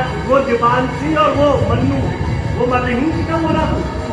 वो दिवानसी और वो मन्नू वो मर रही हूँ क्या बोला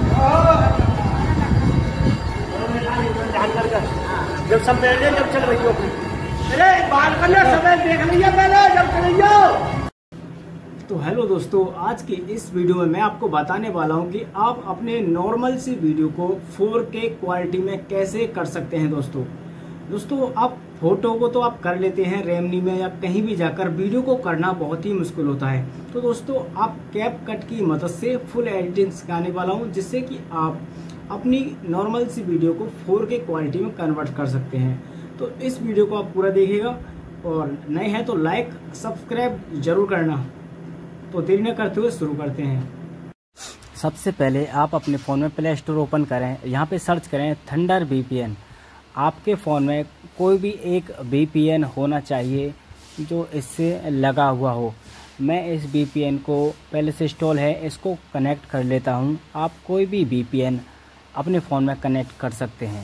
ध्यान कर जब सब बैठे जब चल रही हो अरे बात करना समय देख लिया पहले जब चलिए। तो हेलो दोस्तों, आज की इस वीडियो में मैं आपको बताने वाला हूं कि आप अपने नॉर्मल सी वीडियो को 4K क्वालिटी में कैसे कर सकते हैं। दोस्तों आप फोटो को तो आप कर लेते हैं रेमनी में या कहीं भी जाकर, वीडियो को करना बहुत ही मुश्किल होता है। तो दोस्तों आप कैपकट की मदद से फुल एडिटिंग सिखाने वाला हूं, जिससे कि आप अपनी नॉर्मल सी वीडियो को 4K क्वालिटी में कन्वर्ट कर सकते हैं। तो इस वीडियो को आप पूरा देखिएगा और नए हैं तो लाइक सब्सक्राइब जरूर करना। तो देरी न करते हुए शुरू करते हैं। सबसे पहले आप अपने फ़ोन में प्ले स्टोर ओपन करें, यहाँ पे सर्च करें थंडर VPN। आपके फ़ोन में कोई भी एक VPN होना चाहिए जो इससे लगा हुआ हो। मैं इस VPN को पहले से इंस्टॉल है, इसको कनेक्ट कर लेता हूँ। आप कोई भी VPN अपने फ़ोन में कनेक्ट कर सकते हैं।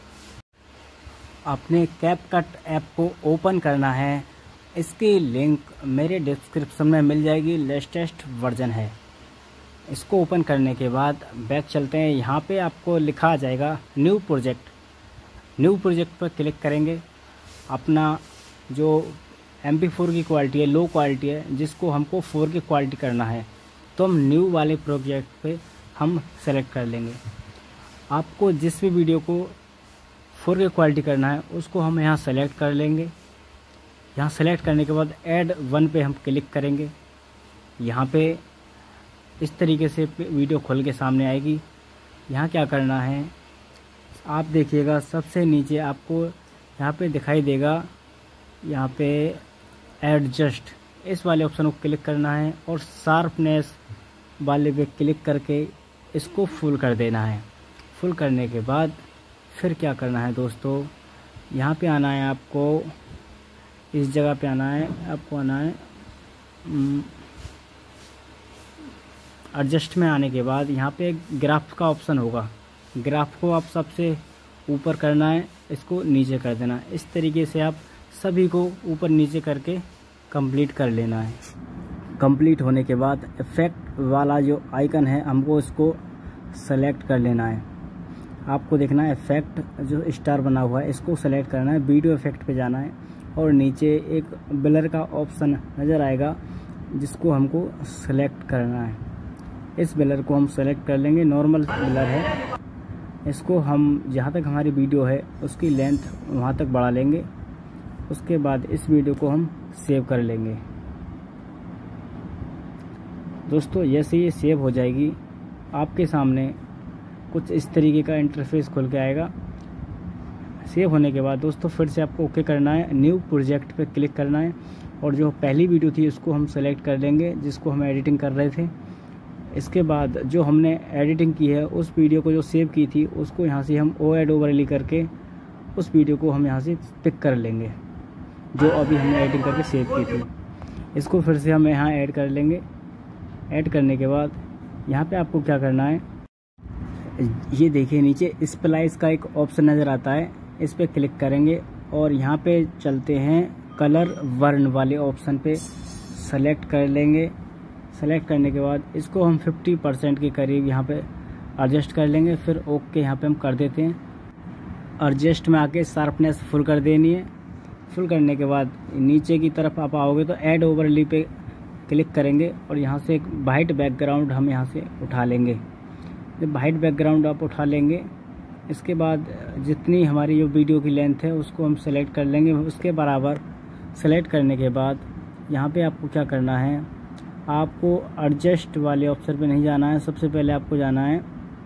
अपने कैपकट ऐप को ओपन करना है, इसकी लिंक मेरे डिस्क्रिप्शन में मिल जाएगी, लेटेस्ट वर्जन है। इसको ओपन करने के बाद बैक चलते हैं। यहाँ पे आपको लिखा आ जाएगा न्यू प्रोजेक्ट पर क्लिक करेंगे। अपना जो MP4 की क्वालिटी है, लो क्वालिटी है, जिसको हमको 4K क्वालिटी करना है, तो हम न्यू वाले प्रोजेक्ट पे हम सेलेक्ट कर लेंगे। आपको जिस भी वीडियो को 4K क्वालिटी करना है उसको हम यहाँ सेलेक्ट कर लेंगे। यहाँ सेलेक्ट करने के बाद ऐड वन पे हम क्लिक करेंगे। यहाँ पे इस तरीके से वीडियो खोल के सामने आएगी। यहाँ क्या करना है आप देखिएगा, सबसे नीचे आपको यहाँ पे दिखाई देगा, यहाँ पे एडजस्ट, इस वाले ऑप्शन को क्लिक करना है और शार्पनेस वाले पे क्लिक करके इसको फुल कर देना है। फुल करने के बाद फिर क्या करना है दोस्तों, यहाँ पे आना है आपको, इस जगह पे आना है, आपको आना है एडजस्ट में। आने के बाद यहाँ पे ग्राफ का ऑप्शन होगा, ग्राफ को आप सबसे ऊपर करना है, इसको नीचे कर देना है। इस तरीके से आप सभी को ऊपर नीचे करके कंप्लीट कर लेना है। कंप्लीट होने के बाद इफेक्ट वाला जो आइकन है हमको इसको सेलेक्ट कर लेना है। आपको देखना है इफेक्ट जो स्टार बना हुआ है, इसको सेलेक्ट करना है, वीडियो इफेक्ट पे जाना है और नीचे एक ब्लर का ऑप्शन नज़र आएगा जिसको हमको सेलेक्ट करना है। इस ब्लर को हम सेलेक्ट कर लेंगे, नॉर्मल ब्लर है। इसको हम जहाँ तक हमारी वीडियो है उसकी लेंथ वहाँ तक बढ़ा लेंगे। उसके बाद इस वीडियो को हम सेव कर लेंगे। दोस्तों जैसे ये सेव हो जाएगी आपके सामने कुछ इस तरीके का इंटरफेस खुल के आएगा। सेव होने के बाद दोस्तों फिर से आपको ओके करना है, न्यू प्रोजेक्ट पे क्लिक करना है और जो पहली वीडियो थी उसको हम सेलेक्ट कर लेंगे जिसको हम एडिटिंग कर रहे थे। इसके बाद जो हमने एडिटिंग की है उस वीडियो को जो सेव की थी उसको यहाँ से हम ऐड ओवरली करके उस वीडियो को हम यहाँ से पिक कर लेंगे जो अभी हमने एडिटिंग करके सेव की थी। इसको फिर से हम यहाँ ऐड कर लेंगे। ऐड करने के बाद यहाँ पे आपको क्या करना है, ये देखिए नीचे स्प्लाइस का एक ऑप्शन नज़र आता है, इस पर क्लिक करेंगे और यहाँ पे चलते हैं कलर वर्न वाले ऑप्शन पे सेलेक्ट कर लेंगे। सेलेक्ट करने के बाद इसको हम 50% के करीब यहाँ पे एडजस्ट कर लेंगे। फिर ओके यहाँ पे हम कर देते हैं। एडजस्ट में आके शार्पनेस फुल कर देनी है। फुल करने के बाद नीचे की तरफ आप आओगे तो ऐड ओवरली पे क्लिक करेंगे और यहाँ से एक वाइट बैकग्राउंड हम यहाँ से उठा लेंगे। जब वाइट बैकग्राउंड आप उठा लेंगे इसके बाद जितनी हमारी जो वीडियो की लेंथ है उसको हम सेलेक्ट कर लेंगे उसके बराबर। सेलेक्ट करने के बाद यहाँ पे आपको क्या करना है, आपको एडजस्ट वाले ऑप्शन पे नहीं जाना है, सबसे पहले आपको जाना है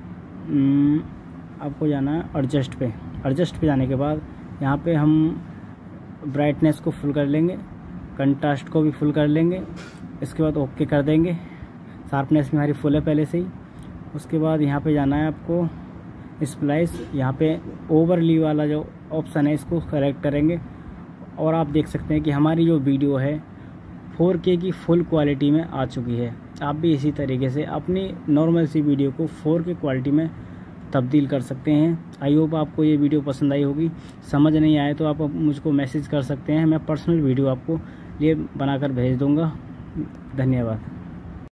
एडजस्ट पे। एडजस्ट पे जाने के बाद यहाँ पे हम ब्राइटनेस को फुल कर लेंगे, कंट्रास्ट को भी फुल कर लेंगे। इसके बाद ओके कर देंगे। शार्पनेस में हमारी फुल है पहले से ही। उसके बाद यहाँ पे जाना है आपको स्प्लाइस, यहाँ पे ओवरली वाला जो ऑप्शन है इसको सेलेक्ट करेंगे और आप देख सकते हैं कि हमारी जो वीडियो है 4K की फुल क्वालिटी में आ चुकी है। आप भी इसी तरीके से अपनी नॉर्मल सी वीडियो को 4K क्वालिटी में तब्दील कर सकते हैं। आई होप आपको ये वीडियो पसंद आई होगी। समझ नहीं आए तो आप मुझको मैसेज कर सकते हैं, मैं पर्सनल वीडियो आपको ये बनाकर भेज दूँगा। धन्यवाद।